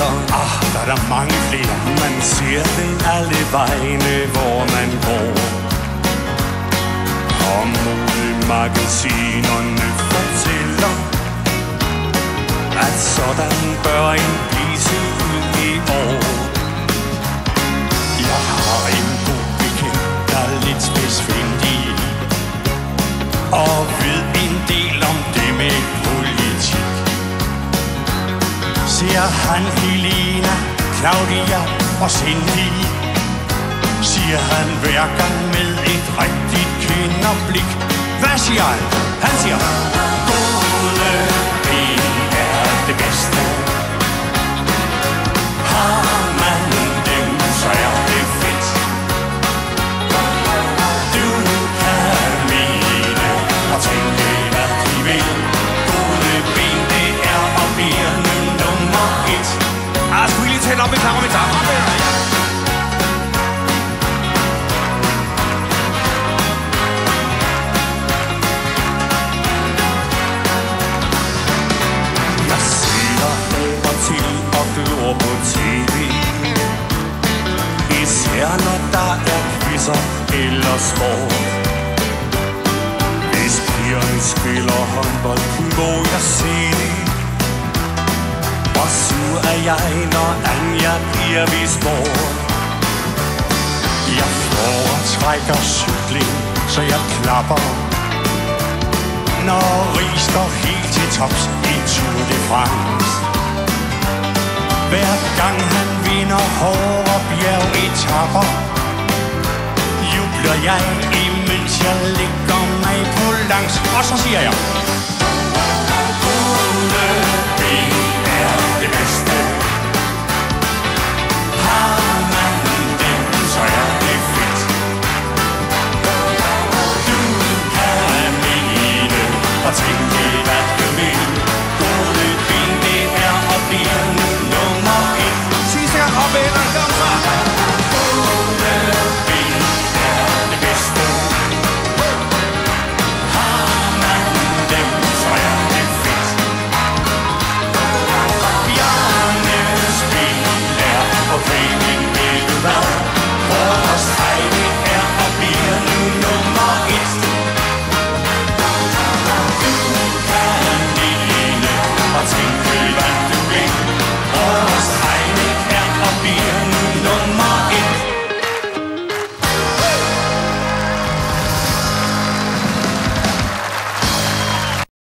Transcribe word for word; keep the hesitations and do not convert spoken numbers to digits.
fortæller. Ah, der er der mange flere. Man ser det alle vegne, hvor man går. Og modemagasinerne fortæller, at sådan bør en blive se ud i år. Jeg har en god bekendt, der er lidt spidsfindig og ved en del om det med politik. Ser han Helena, Claudia og Cindy, siger han hver gang med et rigtigt kinderblik. Hvad siger han? Han siger, Gode ben er det bedste. Har man dem, så er det fedt. Du kan mene og tænke, hvad de vil. Gode ben, det er og bliver nu nummer et. Ah, skulle I lige tælle op i parameter? På T V, især når der er quizzer eller sport. Hvis pigerne spiller håndbold, må jeg se det. Og sur er jeg, når Anja bliver ved sport. Jeg foretrækker cykling, så jeg klapper, når Rig står helt til tops i Tour de France. Hver gang han vinder hårde bjergetapper, jubler jeg, imens jeg ligger mig på langs. Og så siger jeg,